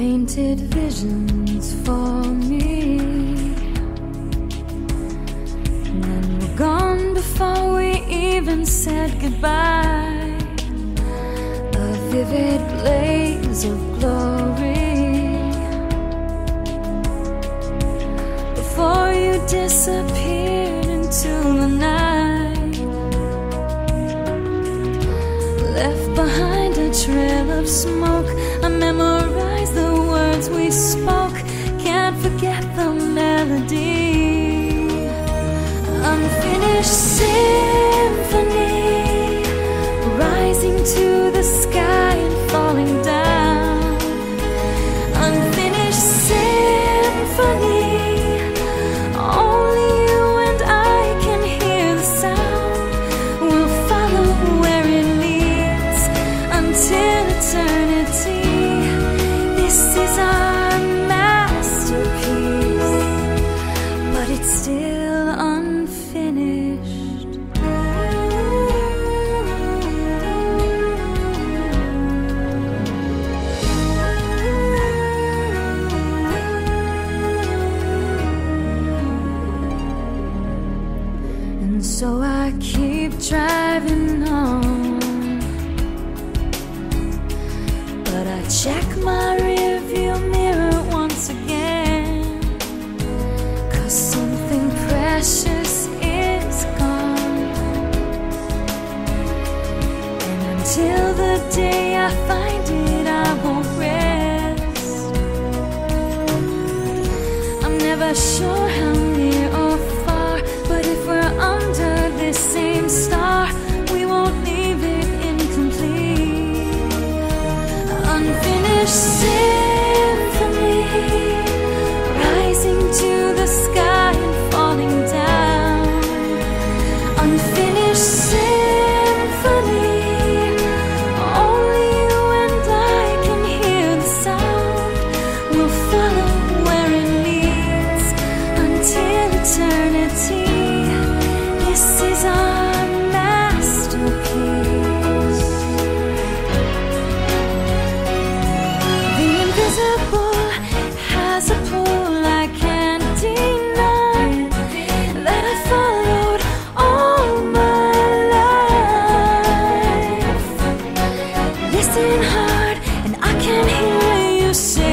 painted visions for me, and then we're gone before we even said goodbye. A vivid blaze of glory before you disappeared into the night, left behind a trail of smoke. I memorized the words we spoke, can't forget the melody. Unfinished symphony, rising to the sky and falling down. Unfinished symphony, only you and I can hear the sound. We'll follow where it leads until eternity. This is our masterpiece, but it's still unfinished. And so I keep driving on, but I check my rearview mirror once again, 'cause something precious is gone. And until the day I find it, I won't rest. I'm never sure how near or far, but if we're under this same star, we won't leave it incomplete. Unfinished symphony, rising to the sky and falling down. Unfinished symphony, only you and I can hear the sound. We'll follow where it leads until eternity. This is our masterpiece. The invisible has a pull I can't deny, that I followed all my life. Listen hard and I can hear you say